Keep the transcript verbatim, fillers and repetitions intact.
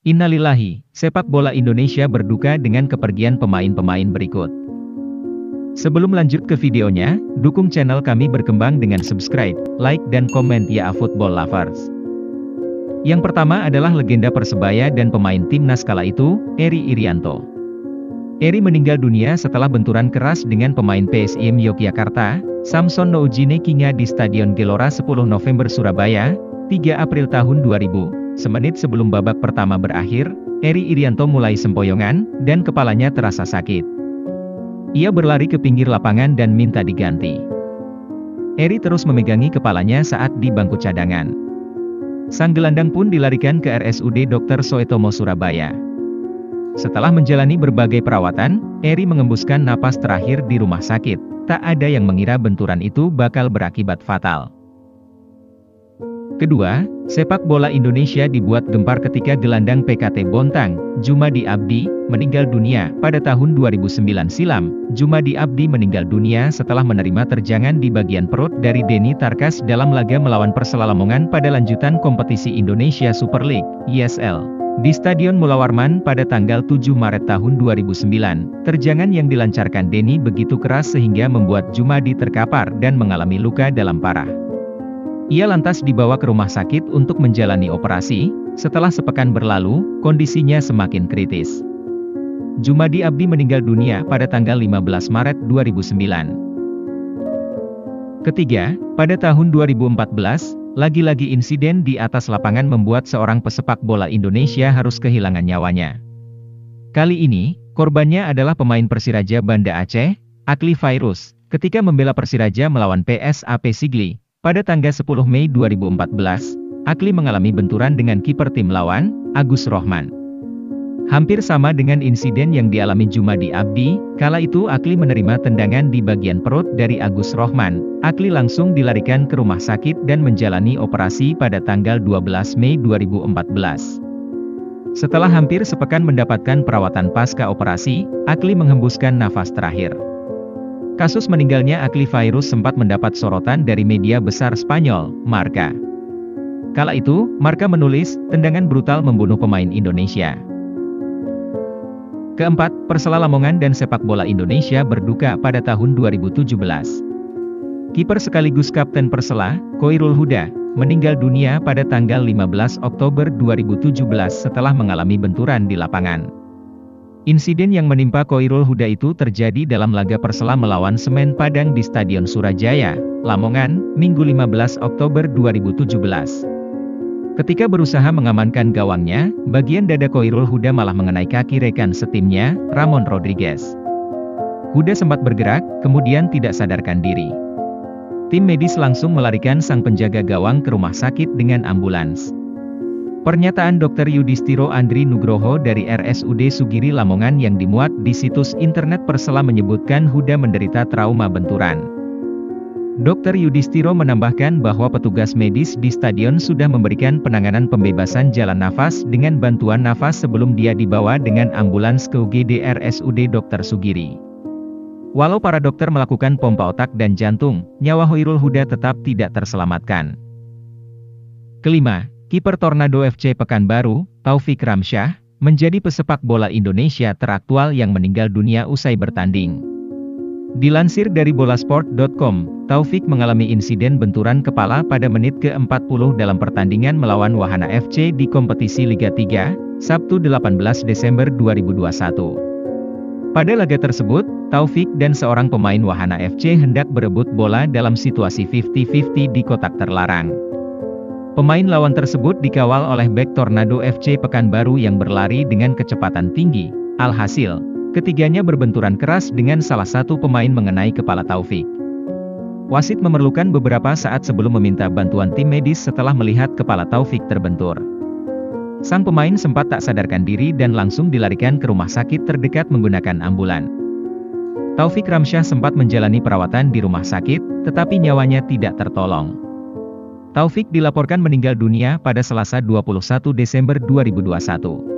Innalillahi, sepak bola Indonesia berduka dengan kepergian pemain-pemain berikut. Sebelum lanjut ke videonya, dukung channel kami berkembang dengan subscribe, like dan komen ya football lovers. Yang pertama adalah legenda Persebaya dan pemain timnas kala itu, Eri Irianto. Eri meninggal dunia setelah benturan keras dengan pemain P S I M Yogyakarta, Samson Noujine Kinga di Stadion Gelora sepuluh November Surabaya, tiga April tahun dua ribu. Semenit sebelum babak pertama berakhir, Eri Irianto mulai sempoyongan, dan kepalanya terasa sakit. Ia berlari ke pinggir lapangan dan minta diganti. Eri terus memegangi kepalanya saat di bangku cadangan. Sang gelandang pun dilarikan ke R S U D dokter Soetomo Surabaya. Setelah menjalani berbagai perawatan, Eri mengembuskan napas terakhir di rumah sakit. Tak ada yang mengira benturan itu bakal berakibat fatal. Kedua, sepak bola Indonesia dibuat gempar ketika gelandang P K T Bontang, Jumadi Abdi, meninggal dunia pada tahun dua ribu sembilan silam. Jumadi Abdi meninggal dunia setelah menerima terjangan di bagian perut dari Denny Tarkas dalam laga melawan Persela Lamongan pada lanjutan kompetisi Indonesia Super League, I S L, di Stadion Mula Warman pada tanggal tujuh Maret tahun dua ribu sembilan. Terjangan yang dilancarkan Denny begitu keras sehingga membuat Jumadi terkapar dan mengalami luka dalam parah. Ia lantas dibawa ke rumah sakit untuk menjalani operasi. Setelah sepekan berlalu, kondisinya semakin kritis. Jumadi Abdi meninggal dunia pada tanggal lima belas Maret dua ribu sembilan. Ketiga, pada tahun dua ribu empat belas, lagi-lagi insiden di atas lapangan membuat seorang pesepak bola Indonesia harus kehilangan nyawanya. Kali ini, korbannya adalah pemain Persiraja Banda Aceh, Akli Fairuz, ketika membela Persiraja melawan P S A P Sigli. Pada tanggal sepuluh Mei dua ribu empat belas, Akli mengalami benturan dengan kiper tim lawan, Agus Rohman. Hampir sama dengan insiden yang dialami Jumadi Abdi, kala itu Akli menerima tendangan di bagian perut dari Agus Rohman. Akli langsung dilarikan ke rumah sakit dan menjalani operasi pada tanggal dua belas Mei dua ribu empat belas. Setelah hampir sepekan mendapatkan perawatan pasca operasi, Akli menghembuskan nafas terakhir. Kasus meninggalnya Akli Fairuz sempat mendapat sorotan dari media besar Spanyol, Marca. Kala itu, Marca menulis, tendangan brutal membunuh pemain Indonesia. Keempat, Persela Lamongan dan sepak bola Indonesia berduka pada tahun dua ribu tujuh belas. Kiper sekaligus kapten Persela, Khoirul Huda, meninggal dunia pada tanggal lima belas Oktober dua ribu tujuh belas setelah mengalami benturan di lapangan. Insiden yang menimpa Khoirul Huda itu terjadi dalam laga Persela melawan Semen Padang di Stadion Surajaya, Lamongan, Minggu lima belas Oktober dua ribu tujuh belas. Ketika berusaha mengamankan gawangnya, bagian dada Khoirul Huda malah mengenai kaki rekan setimnya, Ramon Rodriguez. Huda sempat bergerak, kemudian tidak sadarkan diri. Tim medis langsung melarikan sang penjaga gawang ke rumah sakit dengan ambulans. Pernyataan dokter Yudhistiro Andri Nugroho dari R S U D Sugiri Lamongan yang dimuat di situs internet Persela menyebutkan Huda menderita trauma benturan. dokter Yudhistiro menambahkan bahwa petugas medis di stadion sudah memberikan penanganan pembebasan jalan nafas dengan bantuan nafas sebelum dia dibawa dengan ambulans ke U G D R S U D dokter Sugiri. Walau para dokter melakukan pompa otak dan jantung, nyawa Khoirul Huda tetap tidak terselamatkan. Kelima, kiper Tornado F C Pekanbaru, Taufik Ramsyah, menjadi pesepak bola Indonesia teraktual yang meninggal dunia usai bertanding. Dilansir dari bolasport dot com, Taufik mengalami insiden benturan kepala pada menit ke empat puluh dalam pertandingan melawan Wahana F C di kompetisi Liga tiga, Sabtu delapan belas Desember dua ribu dua puluh satu. Pada laga tersebut, Taufik dan seorang pemain Wahana F C hendak berebut bola dalam situasi lima puluh lima puluh di kotak terlarang. Pemain lawan tersebut dikawal oleh bek Tornado F C Pekanbaru yang berlari dengan kecepatan tinggi. Alhasil, ketiganya berbenturan keras dengan salah satu pemain mengenai kepala Taufik. Wasit memerlukan beberapa saat sebelum meminta bantuan tim medis setelah melihat kepala Taufik terbentur. Sang pemain sempat tak sadarkan diri dan langsung dilarikan ke rumah sakit terdekat menggunakan ambulan. Taufik Ramsyah sempat menjalani perawatan di rumah sakit, tetapi nyawanya tidak tertolong. Taufik dilaporkan meninggal dunia pada Selasa dua puluh satu Desember dua ribu dua puluh satu.